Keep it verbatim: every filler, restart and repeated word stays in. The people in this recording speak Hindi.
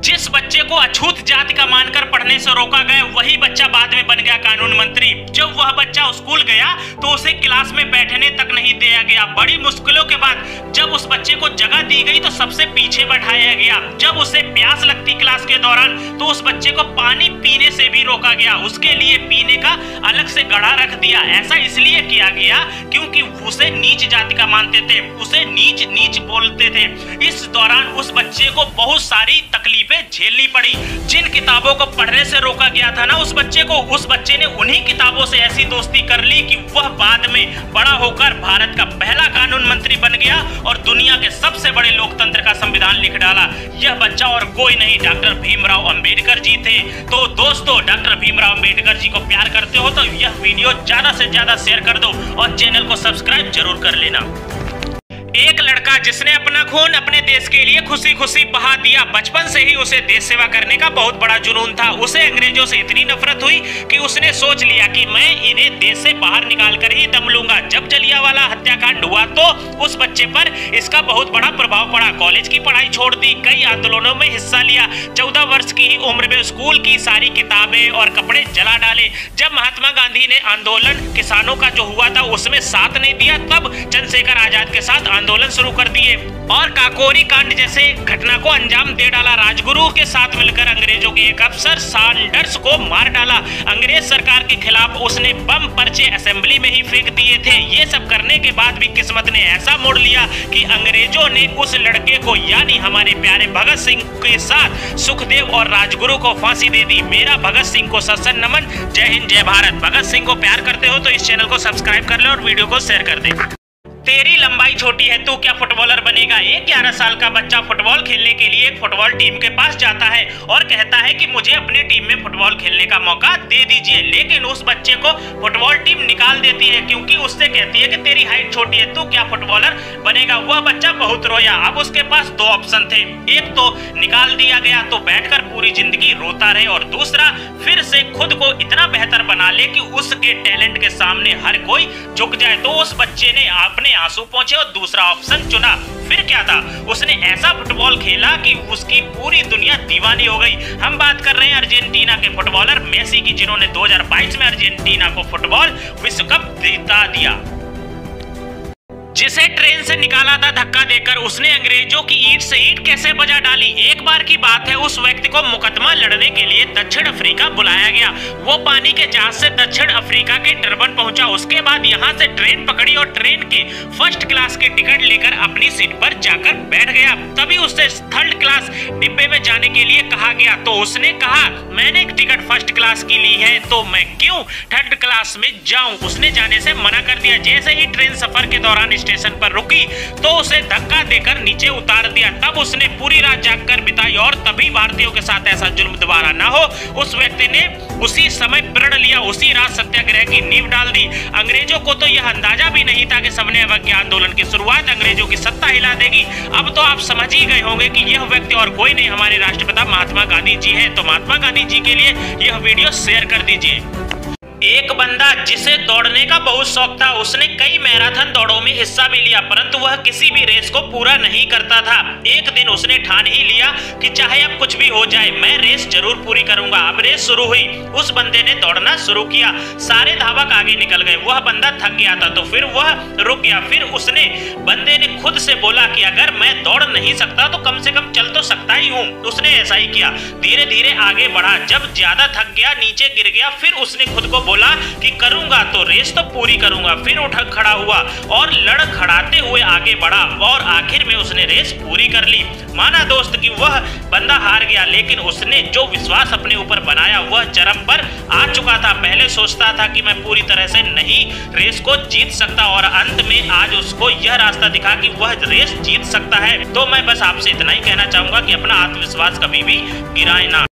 जिस बच्चे को अछूत जाति का मानकर पढ़ने से रोका गया वही बच्चा बाद में बन गया कानून मंत्री। जब वह बच्चा स्कूल गया तो उसे क्लास में बैठने तक नहीं दिया गया। बड़ी मुश्किलों के बाद जब उस बच्चे को जगह दी गई तो सबसे पीछे बैठाया गया। जब उसे प्यास लगती क्लास के दौरान तो उस बच्चे को पानी पीने से भी रोका गया। उसके लिए पीने का अलग से गड्ढा रख दिया। ऐसा इसलिए किया गया क्योंकि उसे नीच जाति का मानते थे, उसे नीच नीच बोलते थे। इस दौरान उस बच्चे को बहुत सारी तकलीफें झेलनी पड़ी। जिन किताबों को पढ़ने से रोका गया था ना उस बच्चे को, उस बच्चे ने उन्हीं किताबों से ऐसी दोस्ती कर ली कि वह बाद में बड़ा होकर भारत का पहला कानून मंत्री बन गया और दुनिया के सबसे बड़े लोकतंत्र का संविधान लिख डाला। यह बच्चा और कोई नहीं, डॉक्टर भीमराव अंबेडकर जी थे। तो दोस्तों, डॉक्टर भीमराव अंबेडकर जी को प्यार करते हो तो यह वीडियो ज्यादा से ज्यादा शेयर कर दो और चैनल को सब्सक्राइब जरूर कर लेना। एक लड़का जिसने अपना खून अपने देश के लिए खुशी खुशी बहा दिया। बचपन से ही उसे देश सेवा करने का बहुत बड़ा जुनून था। उसे अंग्रेजों से इतनी नफरत हुई कि उसने सोच लिया कि मैं इन्हें देश से बाहर निकाल कर ही दम लूंगा। जब जलियांवाला हत्याकांड हुआ तो उस बच्चे पर इसका बहुत बड़ा प्रभाव पड़ा। कॉलेज की पढ़ाई छोड़ दी, कई आंदोलनों में हिस्सा लिया। चौदह वर्ष की उम्र में स्कूल की सारी किताबें और कपड़े जला डाले। जब महात्मा गांधी ने आंदोलन किसानों का जो हुआ था उसमें साथ नहीं दिया, तब चंद्रशेखर आजाद के साथ आंदोलन शुरू कर दिए और काकोरी कांड जैसे घटना को अंजाम दे डाला। राजगुरु के साथ मिलकर अंग्रेजों के एक अफसर सैंडर्स को मार डाला। अंग्रेज सरकार के खिलाफ उसने बम पर्चे असेंबली में ही फेंक दिए थे। ये सब करने के बाद भी किस्मत ने ऐसा मोड़ लिया कि अंग्रेजों ने उस लड़के को यानी हमारे प्यारे भगत सिंह के साथ सुखदेव और राजगुरु को फांसी दे दी। मेरा भगत सिंह को सत्संग नमन। जय हिंद, जय भारत। भगत सिंह को प्यार करते हो तो इस चैनल को सब्सक्राइब कर ले और वीडियो को शेयर कर दे। तेरी लंबाई छोटी है, तू क्या फुटबॉलर बनेगा। एक ग्यारह साल का बच्चा फुटबॉल खेलने के लिए एक फुटबॉल टीम के पास जाता है और कहता है कि मुझे अपनी टीम में फुटबॉल खेलने का मौका दे दीजिए। लेकिन उस बच्चे को फुटबॉल टीम निकाल देती है क्योंकि उससे कहती है कि तेरी हाइट छोटी है, तू क्या फुटबॉलर बनेगा। वह बच्चा बहुत रोया। अब उसके पास दो ऑप्शन थे, एक तो निकाल दिया गया तो बैठकर पूरी जिंदगी रोता रहे और दूसरा फिर से खुद को इतना बेहतर बना ले कि उसके टैलेंट के सामने हर कोई झुक जाए। तो उस बच्चे ने अपने आंसू पहुंचे और दूसरा ऑप्शन चुना। फिर क्या था, उसने ऐसा फुटबॉल खेला कि उसकी पूरी दुनिया दीवानी हो गई। हम बात कर रहे हैं अर्जेंटीना के फुटबॉलर मेसी की, जिन्होंने दो हज़ार बाईस में अर्जेंटीना को फुटबॉल विश्व कप जीता दिया। जिसे ट्रेन से निकाला था धक्का देकर, उसने अंग्रेजों की ईंट से ईंट कैसे बजा डाली। एक बार की बात है, उस व्यक्ति को मुकदमा लड़ने के लिए दक्षिण अफ्रीका बुलाया गया। वो पानी के जहाज से दक्षिण अफ्रीका के डरबन पहुंचा। उसके बाद यहाँ से ट्रेन पकड़ी और ट्रेन के फर्स्ट क्लास के टिकट लेकर अपनी सीट पर जाकर बैठ गया। तभी उससे थर्ड क्लास डिब्बे में जाने के लिए कहा गया तो उसने कहा मैंने एक टिकट फर्स्ट क्लास की ली है तो मैं क्यों थर्ड क्लास में जाऊं। उसने जाने से मना कर दिया। जैसे ही ट्रेन सफर के दौरान स्टेशन पर रुकी तो उसे धक्का देकर नीचे उतार दिया। तब उसने पूरी रात जागकर बिताई और तभी भारतीयों के साथ ऐसा जुल्म दोबारा ना हो उस व्यक्ति ने उसी समय प्रण लिया, उसी रात सत्याग्रह की नींव डाल दी। अंग्रेजों को तो यह अंदाजा भी नहीं था कि सविनय अवज्ञा आंदोलन की शुरुआत अंग्रेजों की सत्ता हिला देगी। अब तो आप समझ ही गए होंगे कि यह व्यक्ति और कोई नहीं, हमारे राष्ट्रपिता महात्मा गांधी जी है। तो महात्मा गांधी जी के लिए यह वीडियो शेयर कर दीजिए। एक बंदा जिसे दौड़ने का बहुत शौक था, उसने कई मैराथन दौड़ों में हिस्सा भी लिया परंतु वह किसी भी रेस को पूरा नहीं करता था। एक दिन उसने ठान ही लिया कि चाहे अब कुछ भी हो जाए मैं रेस जरूर पूरी करूंगा। अब रेस शुरू हुई, उस बंदे ने दौड़ना शुरू किया। सारे धावक आगे निकल गए, वह बंदा थक गया था तो फिर वह रुक गया। फिर उसने बंदे ने खुद से बोला कि अगर मैं दौड़ नहीं सकता तो कम से कम चल तो सकता ही हूँ। उसने ऐसा ही किया, धीरे धीरे आगे बढ़ा। जब ज्यादा थक गया, नीचे गिर गया, फिर उसने खुद को बोला कि करूंगा तो रेस तो पूरी करूंगा। फिर उठ खड़ा हुआ और लड़ खड़ाते हुए आगे बढ़ा और आखिर में उसने रेस पूरी कर ली। माना दोस्त कि वह बंदा हार गया लेकिन उसने जो विश्वास अपने ऊपर बनाया वह चरम पर आ चुका था। पहले सोचता था कि मैं पूरी तरह से नहीं रेस को जीत सकता और अंत में आज उसको यह रास्ता दिखा कि वह रेस जीत सकता है। तो मैं बस आपसे इतना ही कहना चाहूंगा कि अपना आत्मविश्वास कभी भी गिराए ना।